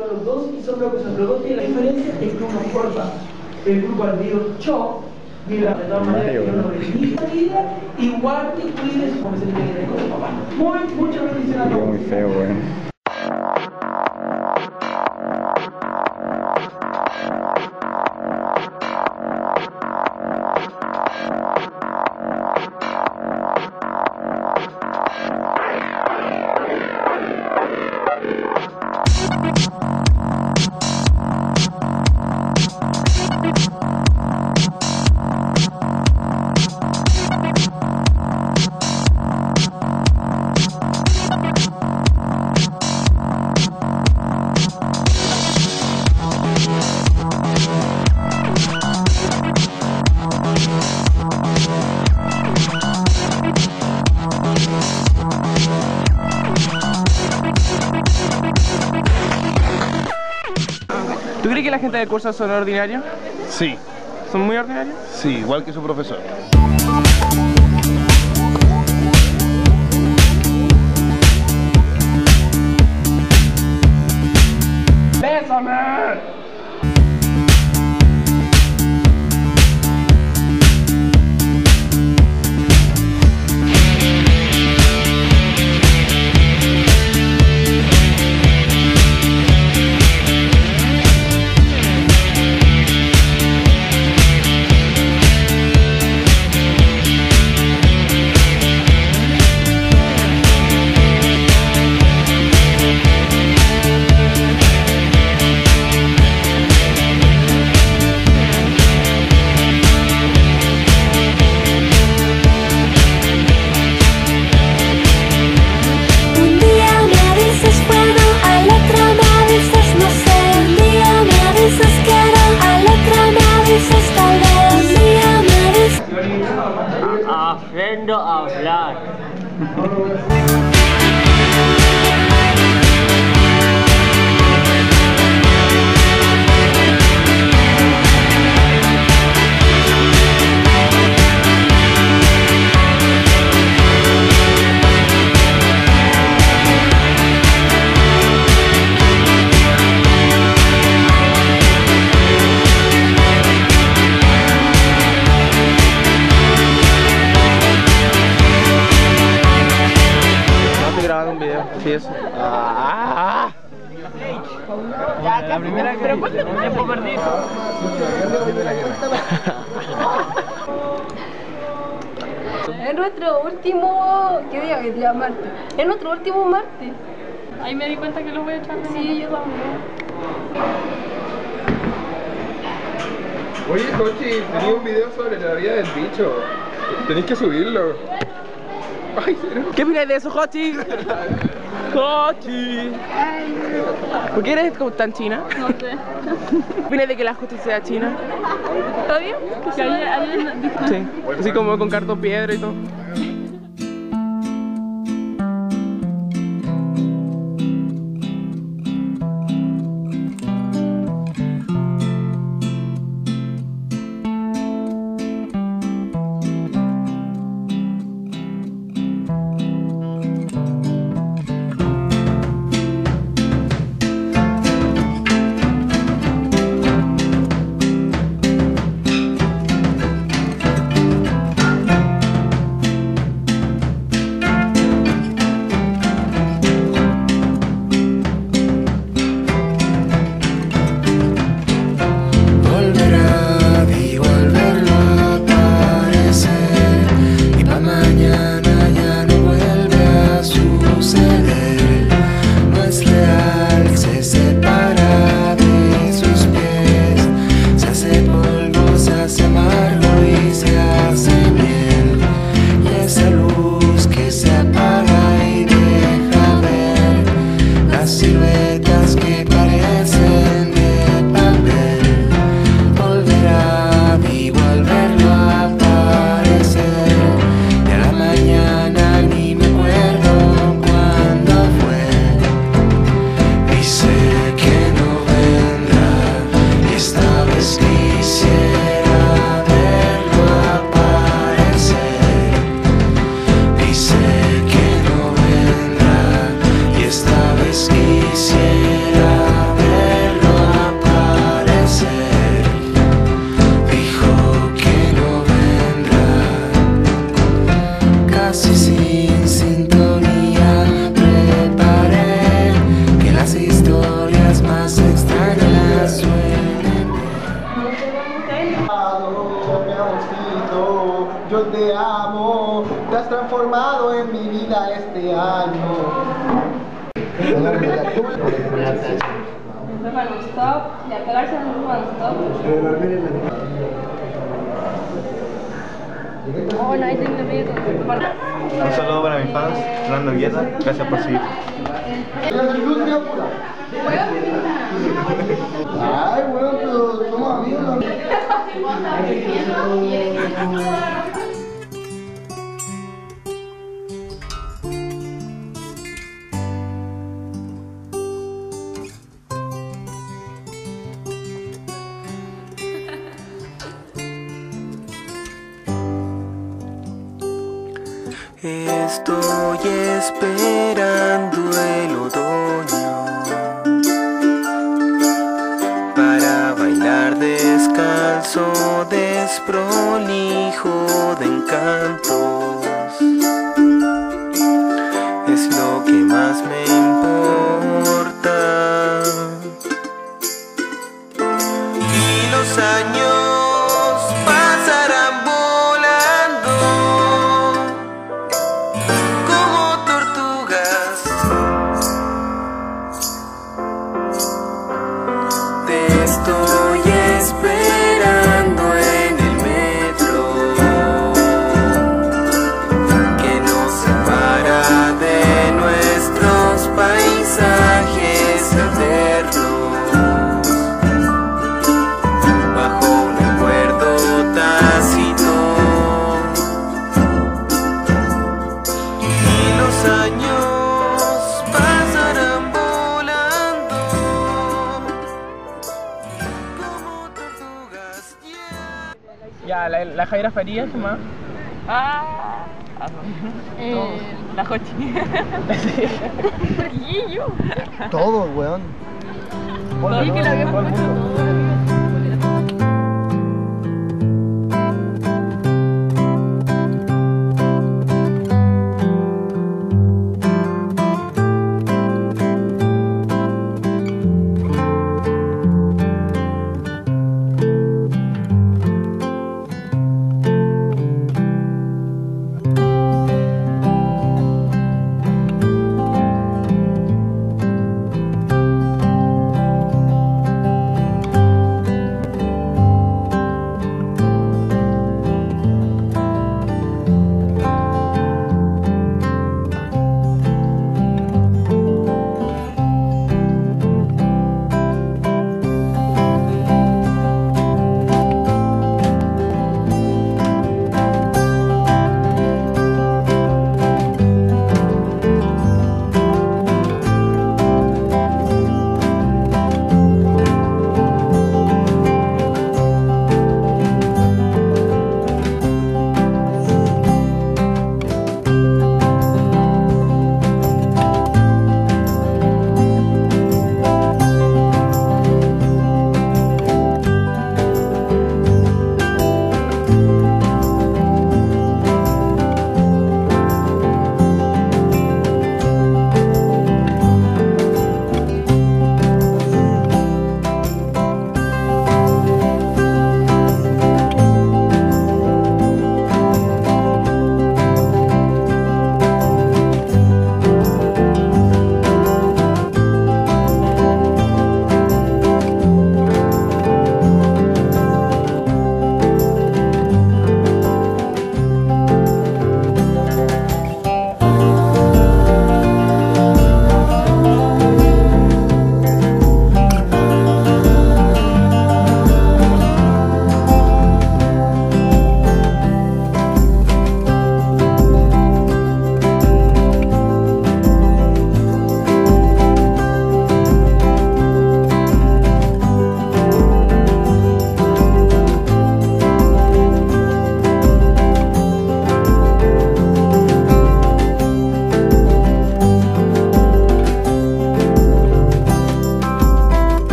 Los dos y son lo que son. Los dos tienen la diferencia es que uno forma el grupo al video show. Mira, de todas maneras, que uno bendiga la vida, igual que cuides como se le tiene con el papá. Muchas bendiciones a todos. Muy feo, weón. ¿Tú crees que la gente del curso son ordinarios? Sí, ¿Son muy ordinarios? sí, igual que su profesor. ¡Bésame! Aprendo a hablar. Un video, sí, eso. La primera, pero ¿cuánto tiempo perdí? Es nuestro último... ¿Qué día? ¿Qué día? Martes. Es nuestro último martes. Ahí me di cuenta que los voy a echar de nuevo. Sí, yo también. Oye, Jochi, tenía un video sobre la vida del bicho. Tenéis que subirlo. Ay, ¿cero? ¿Qué opinas de eso, Jochi? ¡Jochi! ¿Por qué eres como tan china? No sé. ¿Qué opinas de que la Jochi sea china? ¿Está bien? Que ayer Sí, así como con cartón piedra y todo. Esta vez quisiera transformado en mi vida este año. Stop, ya cagarse en un stop. Oh, no, ahí tengo que pedir todo. Un saludo para mis fans, Fernando Guerra, gracias por seguir. Ay, bueno, pero somos amigos. Estoy esperando el otoño para bailar descalzo, desprolijo de encantos. Es lo que más me importa. Y los años pasarán volando como tortugas. Te estoy esperando en el metro que nos separa de nuestros paisajes eternos, bajo un acuerdo tácito. Y los años pasarán volando como tortugas. Ya, la Jaira Farías, ¿qué más? La Jochi. Todo, weón. Sí, que la había puesto todo.